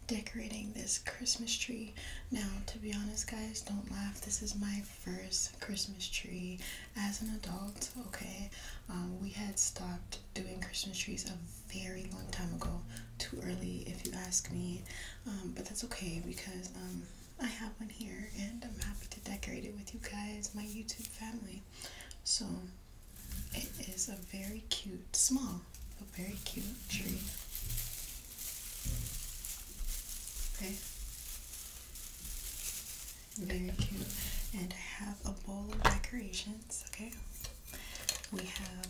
decorating this Christmas tree. Now, to be honest, guys, don't laugh. This is my first Christmas tree as an adult, okay? We had stopped doing Christmas trees a very long time ago. Too early, if you ask me. But that's okay because I have one here and I'm happy to decorate it with you guys, my YouTube family. So, it is a very cute, small, but very cute tree. Okay, very cute. And I have a bowl of decorations. Okay, we have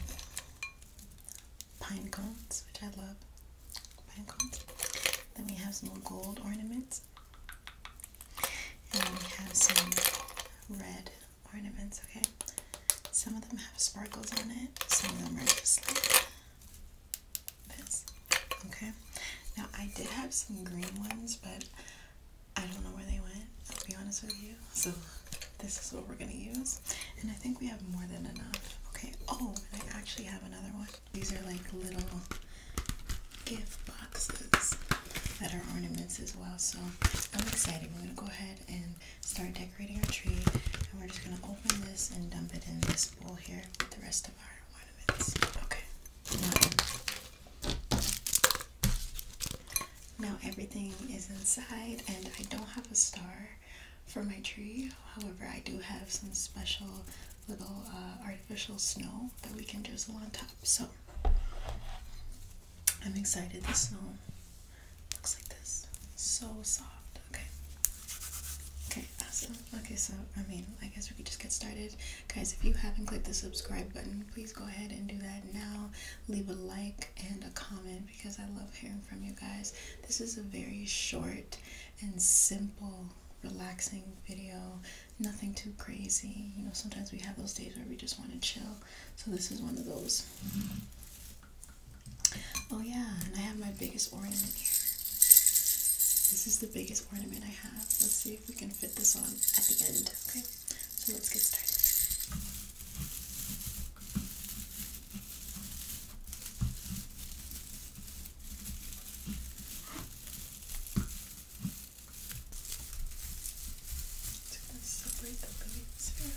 pine cones, which I love. Pine cones. Then we have some gold ornaments, and we have some red ornaments. Okay, some of them have sparkles on it. Some of them are just like this. Okay. Now I did have some green ones, but I don't know where they went, I'll be honest with you. So this is what we're gonna use. And I think we have more than enough. Okay, oh, and I actually have another one. These are like little gift boxes that are ornaments as well. So I'm excited. We're gonna go ahead and start decorating our tree. And we're just gonna open this and dump it in this bowl here with the rest of our ornaments. Okay. Now everything is inside, and I don't have a star for my tree. However, I do have some special little artificial snow that we can drizzle on top. So I'm excited. The snow looks like this. So soft. Okay. Okay, awesome. Okay, so I guess we could just get started. Guys, if you haven't clicked the subscribe button, please go ahead and do that now. Leave a like and a comment because I love hearing from you guys. This is a very short and simple, relaxing video. Nothing too crazy. You know, sometimes we have those days where we just want to chill. So this is one of those. Oh yeah, and I have my biggest ornament here. This is the biggest ornament I have. Let's see if we can fit this on at the end. Okay, so let's get started. So let's separate the leaves here.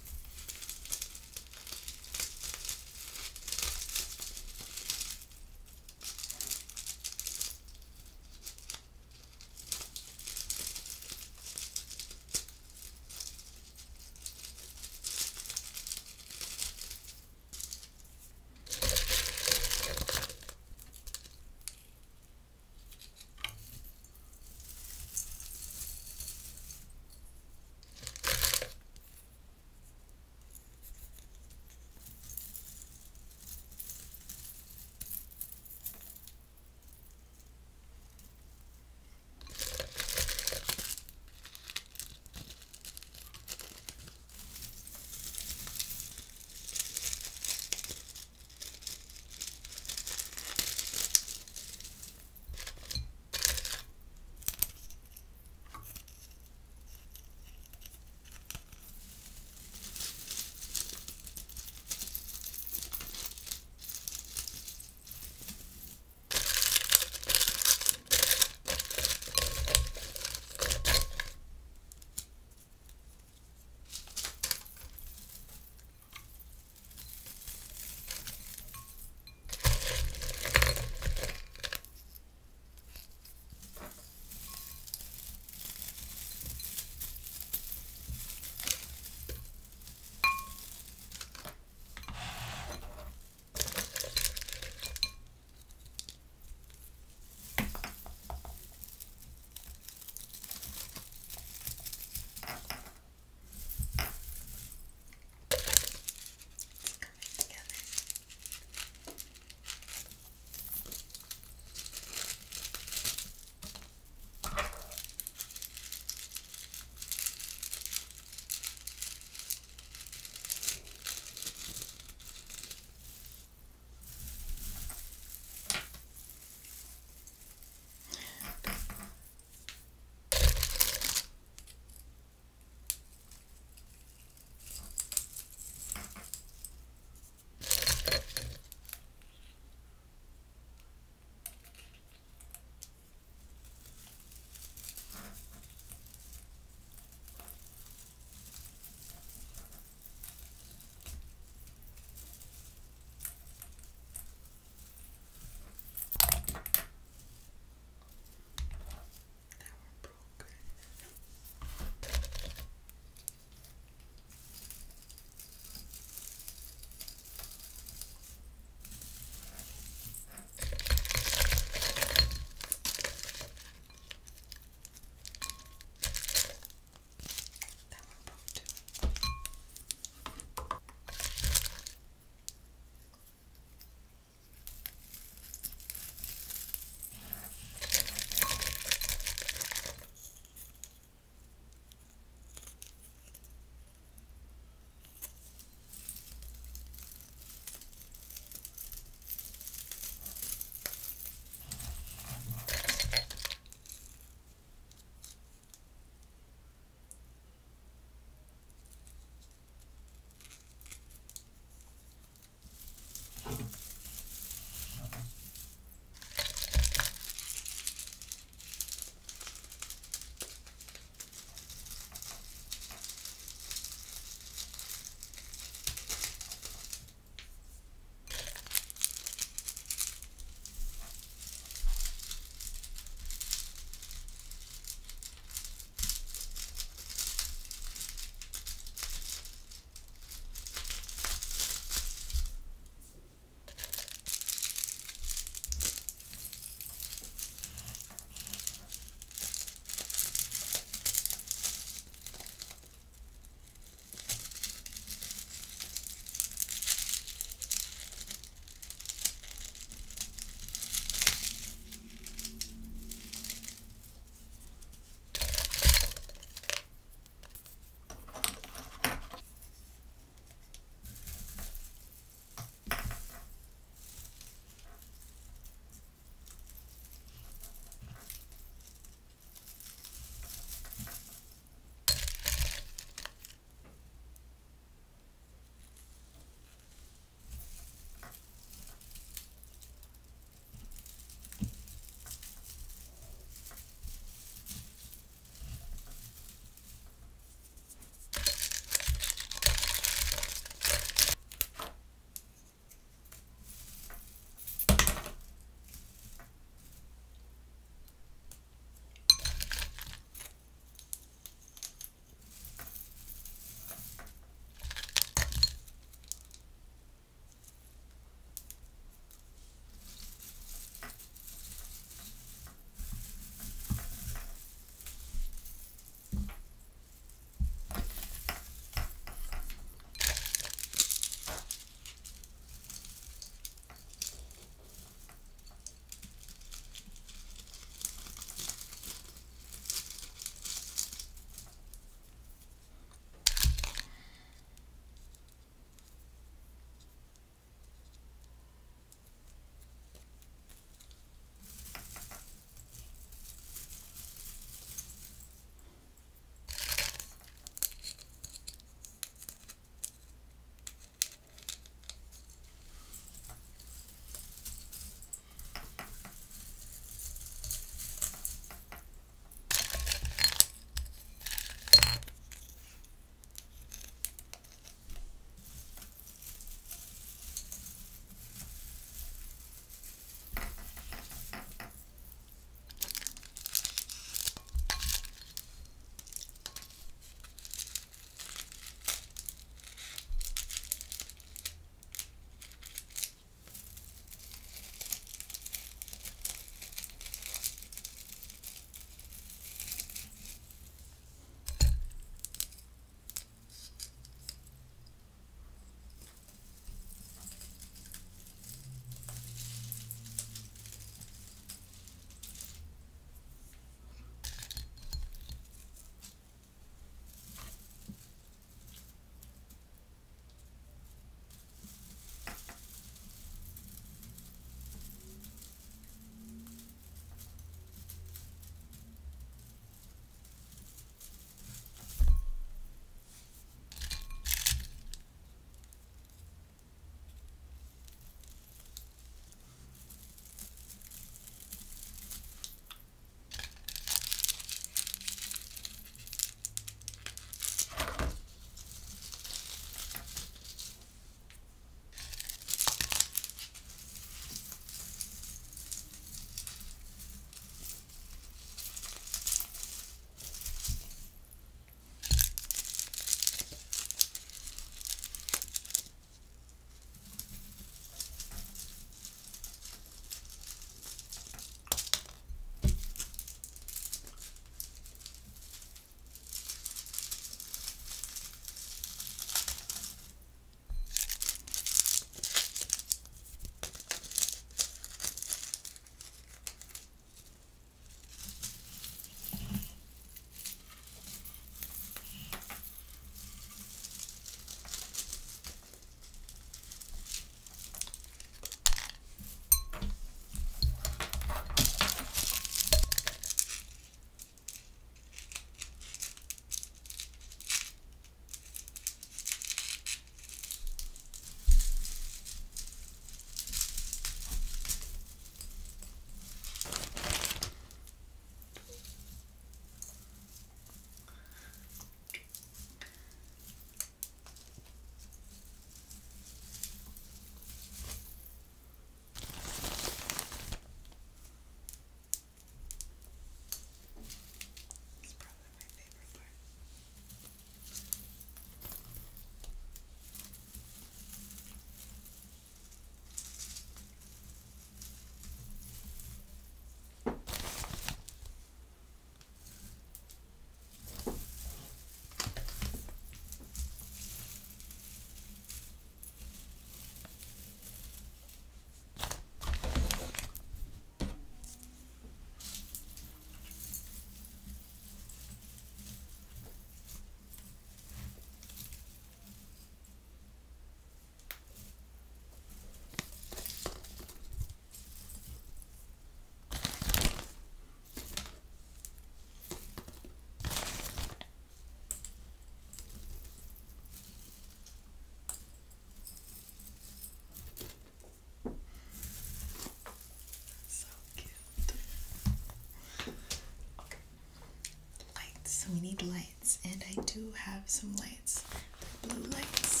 do have some lights. They're blue lights.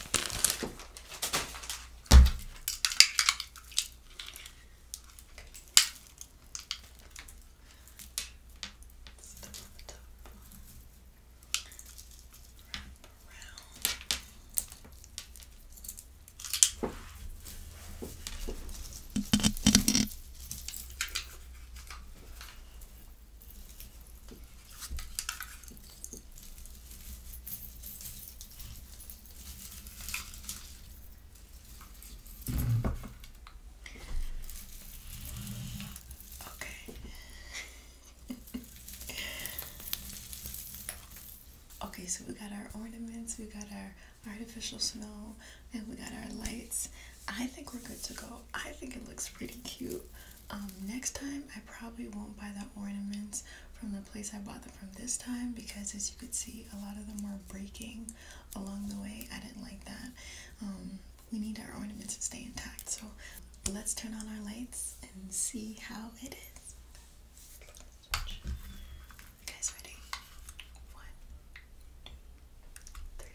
Okay, so we got our ornaments, we got our artificial snow, and we got our lights. I think we're good to go. I think it looks pretty cute. Next time, I probably won't buy the ornaments from the place I bought them from this time, because as you could see, a lot of them were breaking along the way. I didn't like that. We need our ornaments to stay intact, so let's turn on our lights and see how it is. You guys ready? 1, 2, 3.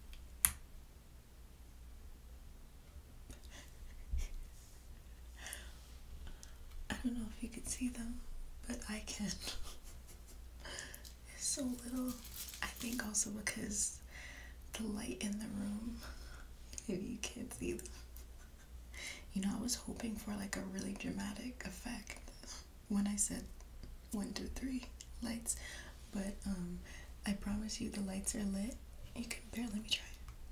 I don't know if you can see them, but I can. It's so little. I think also because the light in the room, maybe you can't see them. You know, I was hoping for like a really dramatic effect when I said 1, 2, 3 lights, but I promise you the lights are lit. You can barely, let me try.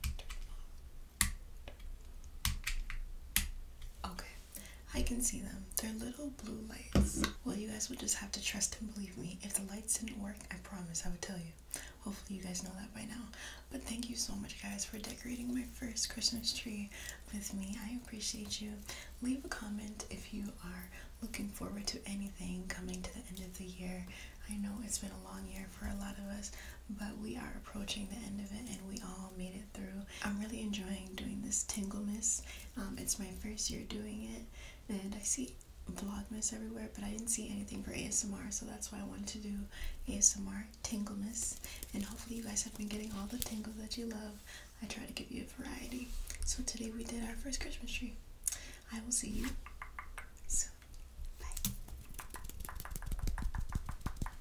Okay, I can see them. They're little blue lights. Well, you guys will just have to trust and believe me. If the lights didn't work, I promise I would tell you. Hopefully you guys know that by now. But thank you so much, guys, for decorating my first Christmas tree with me. I appreciate you. Leave a comment if you are looking forward to anything coming to the end of the year. I know it's been a long year for a lot of us, but we are approaching the end of it and we all made it through. I'm really enjoying doing this Tinglemas. It's my first year doing it, and I see Vlogmas everywhere, but I didn't see anything for ASMR, so that's why I wanted to do ASMR Tinglemas. And hopefully you guys have been getting all the tingles that you love. I try to give you a variety. So today we did our first Christmas tree. I will see you